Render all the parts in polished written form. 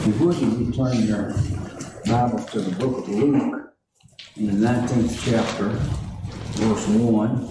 If would you turn your Bibles to the book of Luke in the 19th chapter, verse 1.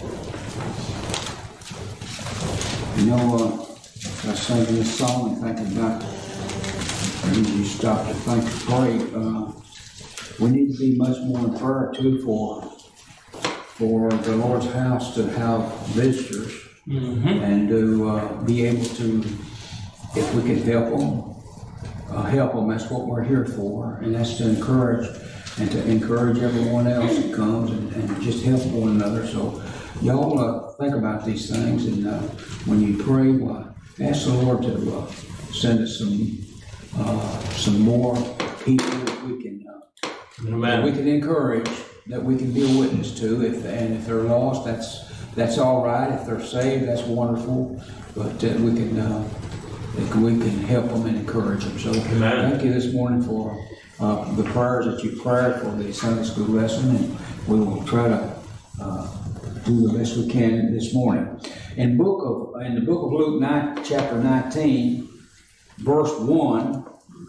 You know, I was singing this song and thinking about, you stop to think and pray. We need to be much more in prayer too for the Lord's house to have visitors and to be able to, if we can help them. That's what we're here for, and that's to encourage everyone else that comes and just help one another. So y'all think about these things, and when you pray, ask the Lord to send us some more people that we can encourage, that we can be a witness to. If they're lost, that's all right. If they're saved, that's wonderful. But we can help them and encourage them. So thank you this morning for the prayers that you prayed for the Sunday school lesson, and we will try to do the best we can this morning. In the book of Luke, chapter 19, verse 1,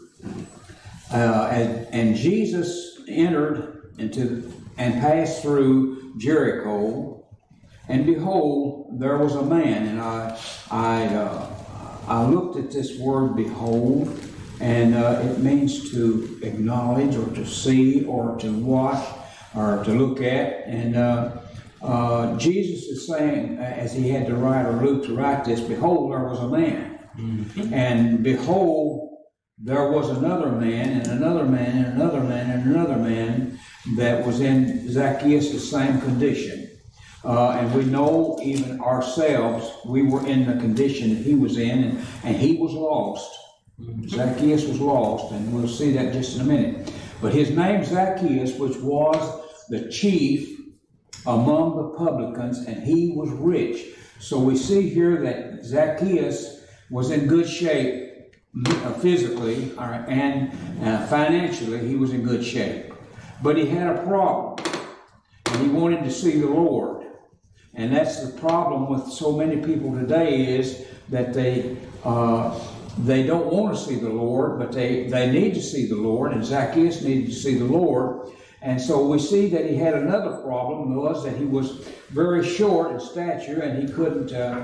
and Jesus entered into and passed through Jericho, and behold, there was a man, and I looked at this word "behold," and it means to acknowledge or to see or to watch or to look at. And Jesus is saying, as he had to write, or Luke to write this, behold, there was a man. And behold, there was another man, and another man, and another man, and another man that was in Zacchaeus' the same condition. And we know even ourselves, we were in the condition that he was in, and he was lost. Zacchaeus was lost, and we'll see that just in a minute. But his name Zacchaeus, which was the chief among the publicans, and he was rich. So we see here that Zacchaeus was in good shape physically and financially. He was in good shape. But he had a problem, and he wanted to see the Lord. And that's the problem with so many people today, is that they don't want to see the Lord, but they need to see the Lord, and Zacchaeus needed to see the Lord. And so we see that he had another problem, was that he was very short in stature, and he couldn't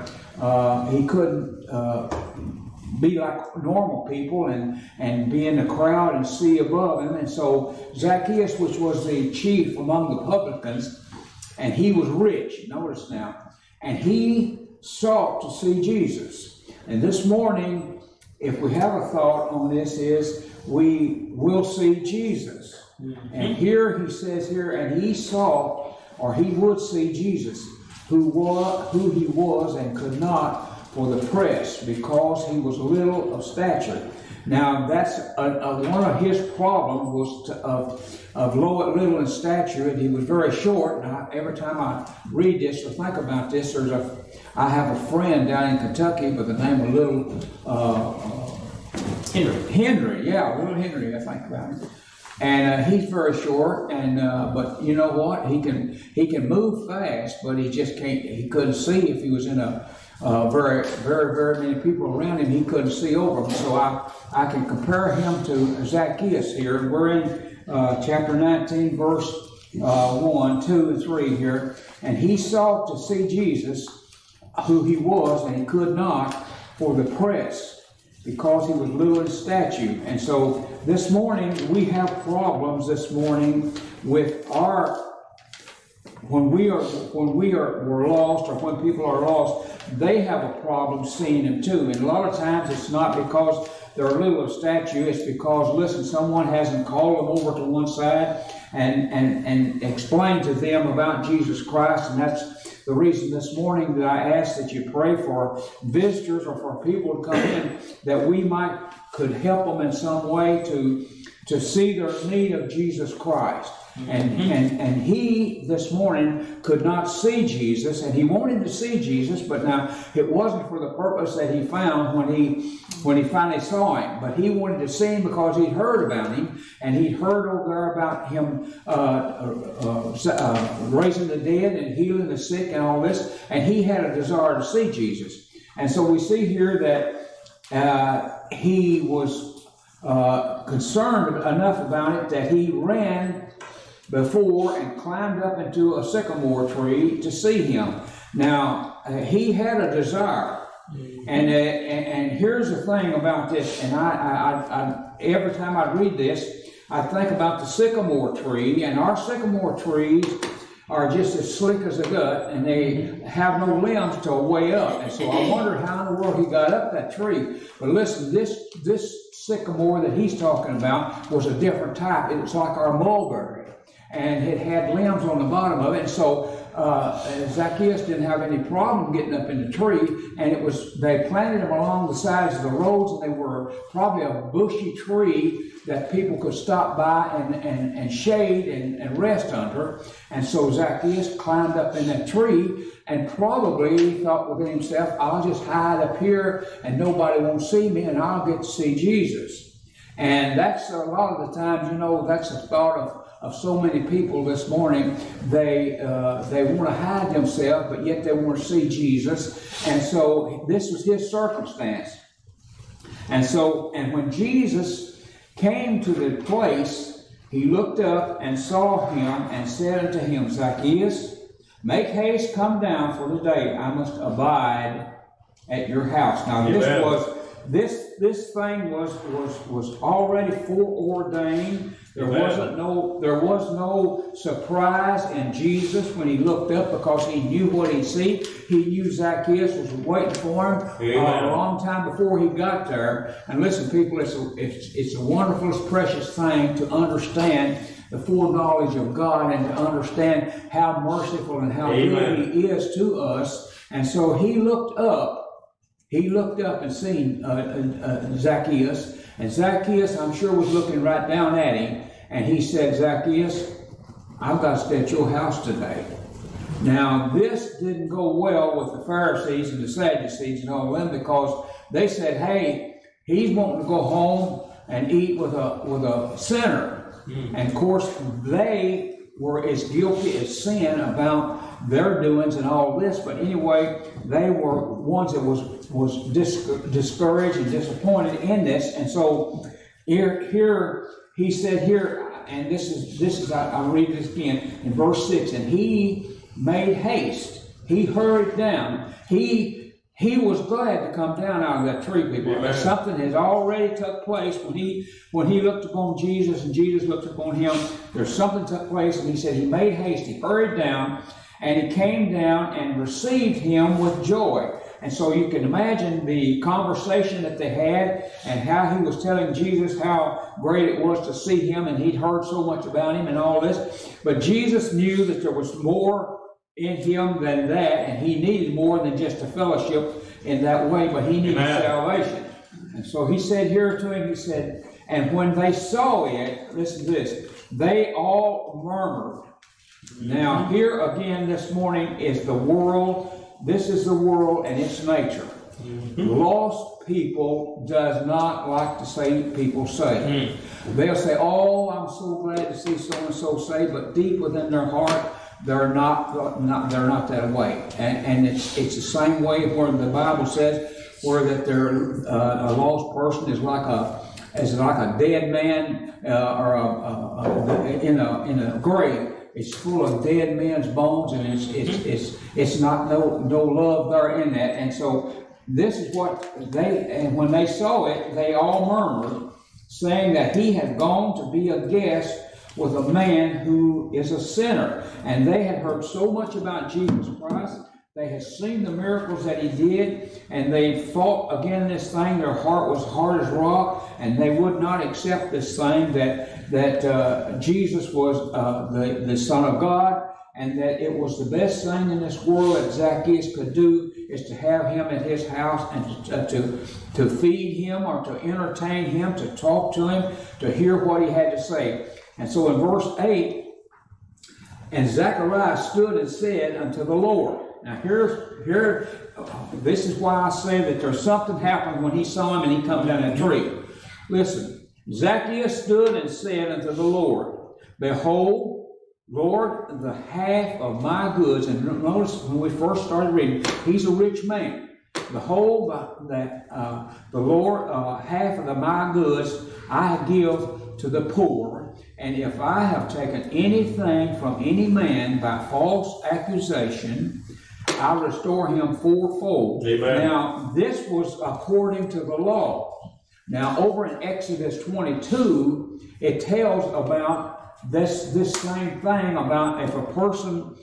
be like normal people and be in the crowd and see above him. And so Zacchaeus, which was the chief among the publicans, and he was rich, notice now, and he sought to see Jesus. And this morning, if we have a thought on this, is we will see Jesus. And here he says here, and he sought, or he would see Jesus, who he was and could not for the press, because he was little of stature. Now that's one of his problems, was of little in stature, and he was very short. And every time I read this or think about this, I have a friend down in Kentucky by the name of Little Henry, yeah, Little Henry. I think about him, and he's very short. And but you know what? He can move fast, but he just can't. He couldn't see if he was in a very, very, very many people around him. He couldn't see over them. So I can compare him to Zacchaeus here. We're in chapter 19, verse 1, 2, and 3 here. And he sought to see Jesus, who he was, and he could not for the press, because he was little in stature. And so this morning we have problems this morning with when we're lost, or when people are lost, they have a problem seeing him too. And a lot of times it's not because they're little of stature, it's because, listen, someone hasn't called them over to one side and explained to them about Jesus Christ. And that's the reason this morning that I ask that you pray for visitors or for people to come in, that we could help them in some way to see their need of Jesus Christ. And he this morning could not see Jesus, and he wanted to see Jesus, but now it wasn't for the purpose that he found when he finally saw him. But he wanted to see him because he'd heard about him, and he'd heard over there about him raising the dead and healing the sick and all this, and he had a desire to see Jesus. And so we see here that he was concerned enough about it that he ran before and climbed up into a sycamore tree to see him. Now, he had a desire. And here's the thing about this, and I every time I read this, I think about the sycamore tree, and our sycamore trees are just as slick as a gut, and they have no limbs till way up. And so I wonder how in the world he got up that tree. But listen, this sycamore that he's talking about was a different type. It was like our mulberry, and it had limbs on the bottom of it. And so Zacchaeus didn't have any problem getting up in the tree, and they planted them along the sides of the roads, and they were probably a bushy tree that people could stop by and shade and rest under. And so Zacchaeus climbed up in that tree and probably thought within himself, I'll just hide up here and nobody won't see me and I'll get to see Jesus. And that's a lot of the times, you know, that's the thought of so many people this morning. They want to hide themselves, but yet they want to see Jesus. And so this was his circumstance. And when Jesus came to the place, he looked up and saw him and said unto him, Zacchaeus, make haste, come down, for today I must abide at your house. Now this thing was already foreordained. There was no surprise in Jesus when he looked up, because he knew what he'd see. He knew Zacchaeus was waiting for him a long time before he got there. And listen, people, it's a wonderful, precious thing to understand the foreknowledge of God and to understand how merciful and how good he is to us. And so he looked up. He looked up and seen Zacchaeus. And Zacchaeus, I'm sure, was looking right down at him. And he said, Zacchaeus, I've got to stay at your house today. Now, this didn't go well with the Pharisees and the Sadducees and all of them, because they said, hey, he's wanting to go home and eat with a sinner. And of course, they were as guilty as sin about their doings and all this. But anyway, they were ones that was discouraged and disappointed in this. And so here he said here, and this is I'll read this again in verse 6. And he made haste. He hurried down. He was glad to come down out of that tree, people. Amen. Something has already took place when he looked upon Jesus and Jesus looked upon him. There's something took place, and he said he made haste. He hurried down, and he came down and received him with joy. And so you can imagine the conversation that they had and how he was telling Jesus how great it was to see him, and he'd heard so much about him and all this. But Jesus knew that there was more in him than that, and he needed more than just a fellowship in that way, but he needed salvation. And so he said here to him, he said, and when they saw it, listen to this, they all murmured. Now here again this morning is the world. This is the world and its nature. Lost people does not like to see people saved. They'll say, oh, I'm so glad to see so-and-so saved, but deep within their heart, they're not that way. And it's the same way where the Bible says where that a lost person is like a dead man in a grave. It's full of dead men's bones, and it's not no love there in that. And so this is what and when they saw it, they all murmured, saying that he had gone to be a guest with a man who is a sinner. And they had heard so much about Jesus Christ. They had seen the miracles that he did, and they fought against this thing. Their heart was hard as rock, and they would not accept this thing that Jesus was the Son of God, and that it was the best thing in this world that Zacchaeus could do is to have him at his house and to feed him or to entertain him, to talk to him, to hear what he had to say. And so in verse 8, and Zacchaeus stood and said unto the Lord. Now this is why I say that there's something happened when he saw him and he come down that tree. Listen, Zacchaeus stood and said unto the Lord, behold, Lord, the half of my goods, and notice when we first started reading, he's a rich man. Behold, the Lord, half of my goods I give to the poor. And if I have taken anything from any man by false accusation, I restore him fourfold. Amen. Now, this was according to the law. Now, over in Exodus 22, it tells about this same thing about if a person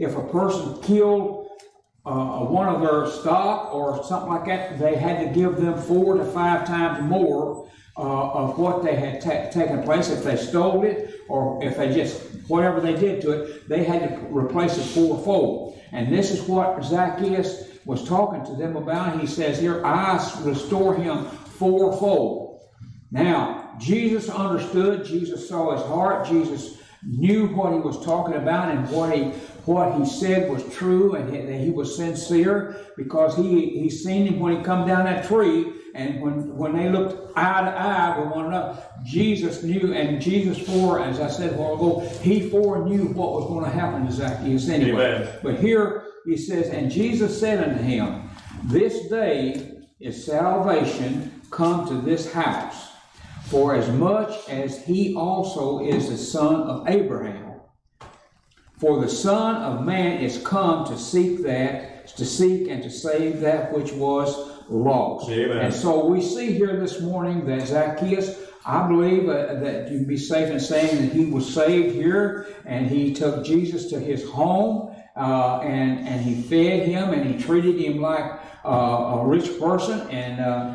killed one of their stock or something like that, they had to give them 4 to 5 times more of what they had taken place. If they stole it or if they just, whatever they did to it, they had to replace it fourfold. And this is what Zacchaeus was talking to them about. He says here, I restore him fourfold. Now, Jesus understood. Jesus saw his heart. Jesus knew what he was talking about and what he said was true, and that he was sincere, because he seen him when he come down that tree, and when they looked eye to eye with one another, Jesus knew, and Jesus as I said a while ago, he foreknew what was going to happen to Zacchaeus anyway. Amen. But here he says, and Jesus said unto him, this day is salvation come to this house, for as much as he also is the son of Abraham. For the Son of Man is come to seek and to save that which was lost. Amen. And so we see here this morning that Zacchaeus, I believe that you'd be safe in saying that he was saved here, and he took Jesus to his home, and he fed him, and he treated him like a rich person, and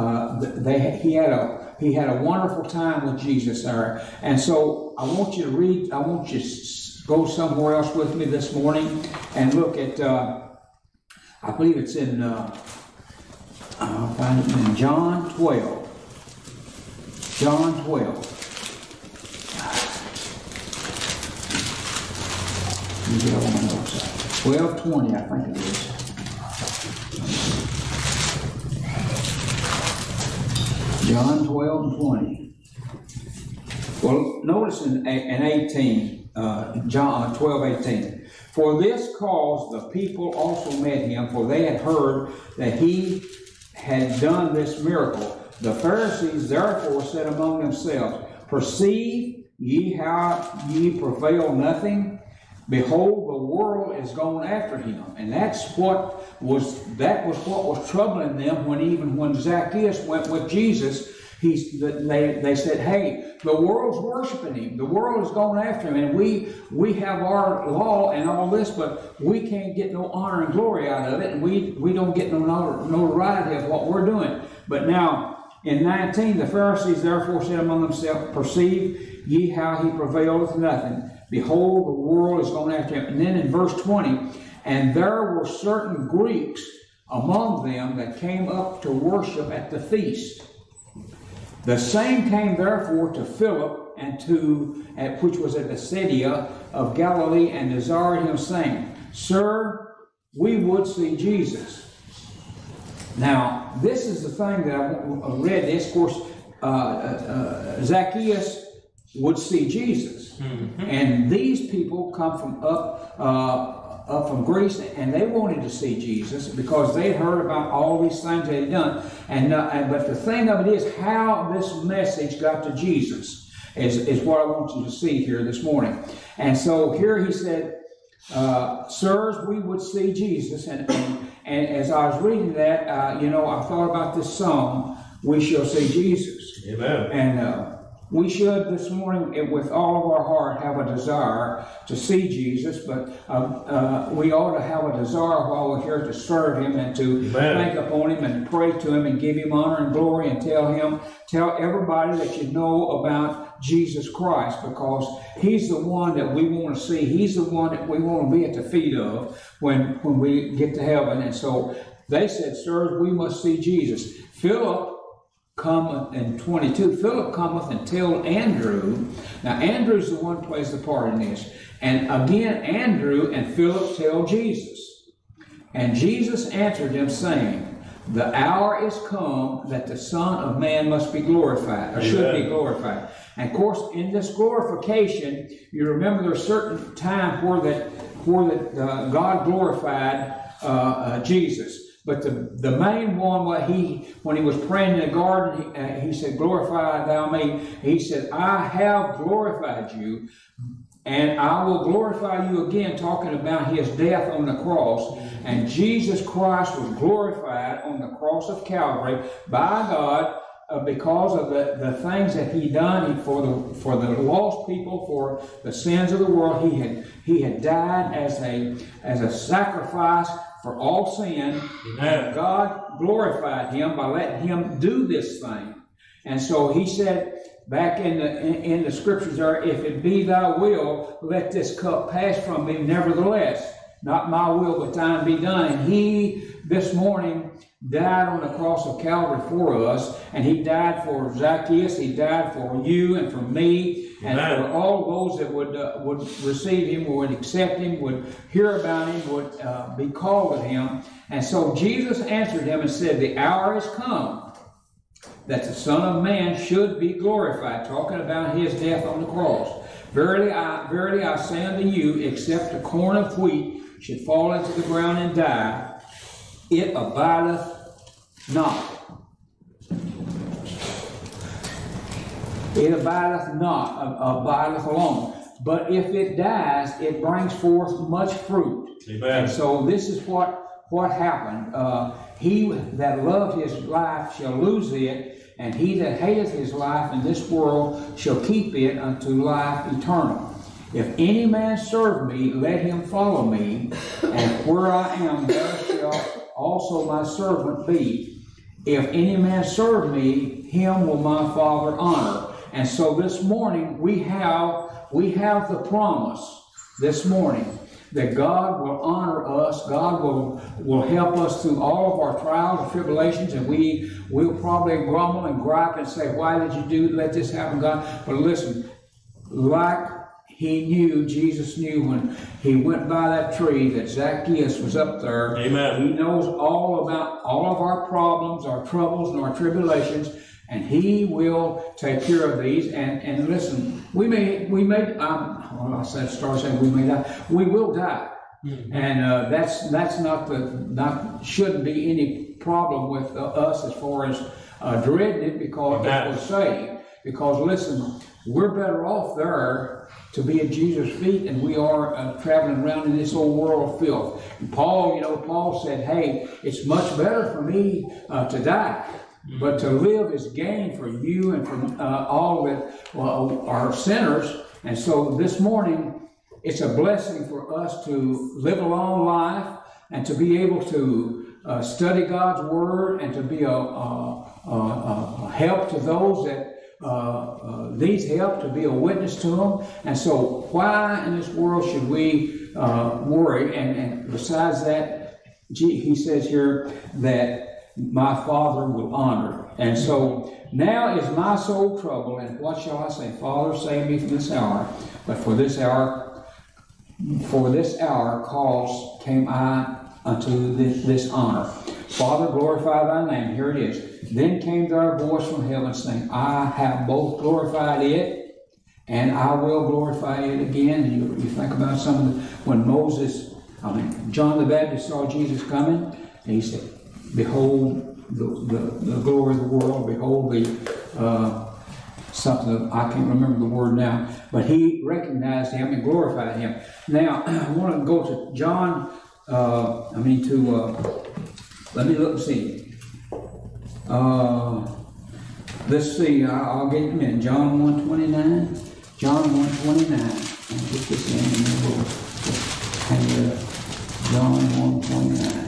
he had a wonderful time with Jesus there. And so I want you to read. I want you to go somewhere else with me this morning and look at. I believe it's in. I'll find it in John 12. John 12. Let me get over my notes. 12:20, I think it is. John 12:20. Well, notice in 18, John 12:18. For this cause the people also met him, for they had heard that he had done this miracle. The Pharisees therefore said among themselves, perceive ye how ye prevail nothing? Behold, the world is going after him. And that was what was troubling them when Zacchaeus went with Jesus. They said, hey, the world's worshiping him. The world is going after him. And we have our law and all this, but we can't get no honor and glory out of it. And we don't get no notoriety of what we're doing. But now, in 19, the Pharisees therefore said among themselves, perceive ye how he prevaileth nothing. Behold, the world is going after him. And then in verse 20, and there were certain Greeks among them that came up to worship at the feast. The same came therefore to Philip, which was at Bethsaida of Galilee, and desired him, saying, Sir, we would see Jesus. Now, this is the thing that I read this. Of course, Zacchaeus would see Jesus. Mm-hmm. And these people come from up from Greece, and they wanted to see Jesus because they heard about all these things they had done. But the thing of it is how this message got to Jesus is what I want you to see here this morning. And so here he said, Sirs, we would see Jesus. And as I was reading that, I thought about this song, We Shall See Jesus. Amen. And we should this morning, with all of our heart, have a desire to see Jesus, but we ought to have a desire while we're here to serve him and to think upon him and pray to him and give him honor and glory and tell everybody that you know about Jesus Christ, because he's the one that we want to see. He's the one that we want to be at the feet of when we get to heaven. And so they said, Sirs, we must see Jesus. Philip cometh in 22. Philip cometh and tell Andrew. Now Andrew's the one who plays the part in this. And again, Andrew and Philip tell Jesus. And Jesus answered them, saying, the hour is come that the Son of Man must be glorified, or should be glorified. And of course, in this glorification, you remember there's a certain time where that God glorified Jesus. But the main one, when he was praying in the garden, he said, glorify thou me. He said, I have glorified you, and I will glorify you again, talking about his death on the cross. And Jesus Christ was glorified on the cross of Calvary by God because of the things that he done for the lost people, for the sins of the world. He had died as a sacrifice for all sin. And God glorified him by letting him do this thing. And so he said back in the scriptures there, if it be thy will, let this cup pass from me. Nevertheless, not my will, but thine be done. And he, this morning, died on the cross of Calvary for us. And he died for Zacchaeus. He died for you and for me. And for all those that would receive him, would accept him, would hear about him, would be called to him. And so Jesus answered him and said, the hour is come that the Son of Man should be glorified, talking about his death on the cross. Verily I say unto you, except a corn of wheat should fall into the ground and die, it abideth not. It abideth not, abideth alone. But if it dies, it brings forth much fruit. Amen. And so this is what happened. He that loved his life shall lose it, and he that hateth his life in this world shall keep it unto life eternal. If any man serve me, let him follow me, and where I am, there shall also my servant be. If any man serve me, him will my Father honor. And so this morning we have the promise this morning that God will honor us. God will help us through all of our trials and tribulations, and we'll probably grumble and gripe and say, why did you let this happen, God? But listen, like Jesus knew when he went by that tree that Zacchaeus was up there. Amen. He knows all about all of our problems, our troubles, and our tribulations, and he will take care of these. And listen, we may I said, start saying we may die. We will die, and that's shouldn't be any problem with us as far as dreading it, because we're saved. Because listen, we're better off there to be at Jesus' feet than we are traveling around in this old world of filth. And Paul said, hey, it's much better for me to die, but to live is gain for you and for all that are sinners. And so this morning, it's a blessing for us to live a long life and to be able to study God's Word and to be a help to those that needs help, to be a witness to them. And so why in this world should we worry? And besides that, he says here that my Father will honor. And so now is my soul troubled, and what shall I say? Father, save me from this hour. But for this hour cause came I unto this honor. Father, glorify thy name. Here it is. Then came there a voice from heaven saying, I have both glorified it, and I will glorify it again. And you think about when John the Baptist saw Jesus coming, and he said, behold the glory of the world, behold something, I can't remember the word now, but he recognized him and glorified him. Now, I want to go to John, let me look and see. Let's see, I'll get him in. John 1:29. John 1:29. I'll get this in and we'll hang it up. John 1:29.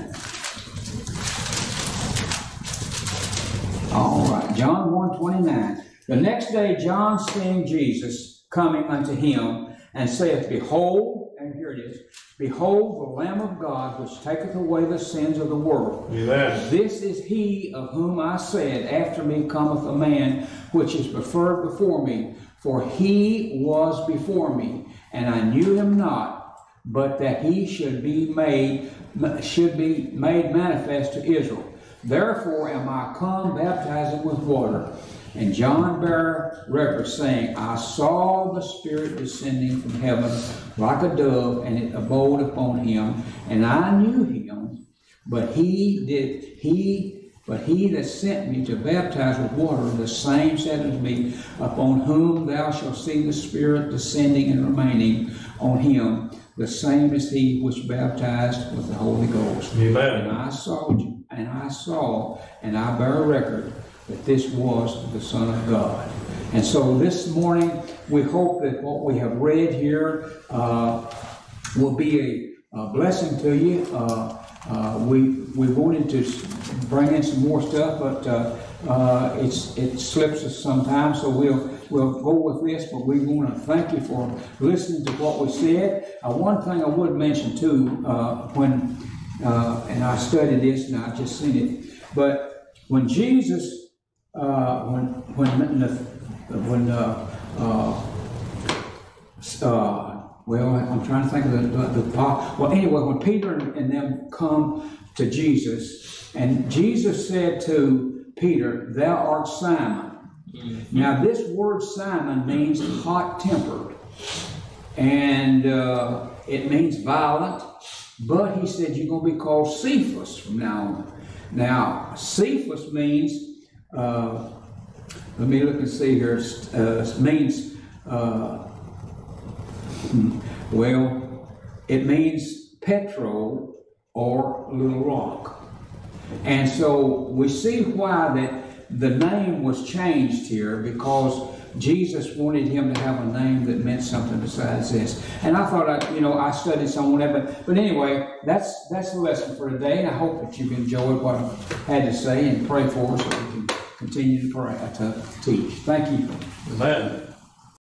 All right, John 1:29. The next day John seeing Jesus coming unto him, and saith, Behold, and here it is, Behold the Lamb of God, which taketh away the sins of the world. Amen. This is he of whom I said, After me cometh a man, which is preferred before me, for he was before me, and I knew him not, but that he should be made manifest to Israel. Therefore am I come baptizing with water. And John bare record, saying, I saw the Spirit descending from heaven like a dove, and it abode upon him. And I knew him But he that sent me to baptize with water, the same said unto me, upon whom thou shalt see the Spirit descending and remaining on him, the same is he which baptized with the Holy Ghost. Amen. And I saw, and I bear record that this was the Son of God. And so this morning, we hope that what we have read here will be a blessing to you. We wanted to bring in some more stuff, but it slips us sometimes, so we'll go with this. But we want to thank you for listening to what we said. One thing I would mention too, when and I studied this and I just seen it, but when Jesus, well, I'm trying to think of when Peter and them come to Jesus, and Jesus said to Peter, "Thou art Simon." Mm-hmm. Now, this word Simon means hot-tempered, and it means violent, but he said you're going to be called Cephas from now on. Now, Cephas means, let me look and see here, it means, well, it means petrol or little rock. And so we see why that the name was changed here, because Jesus wanted him to have a name that meant something besides this. And I thought, I studied some on that, but anyway, that's the lesson for today. And I hope that you've enjoyed what I had to say, and pray for us so we can continue to pray, to teach. Thank you. Amen.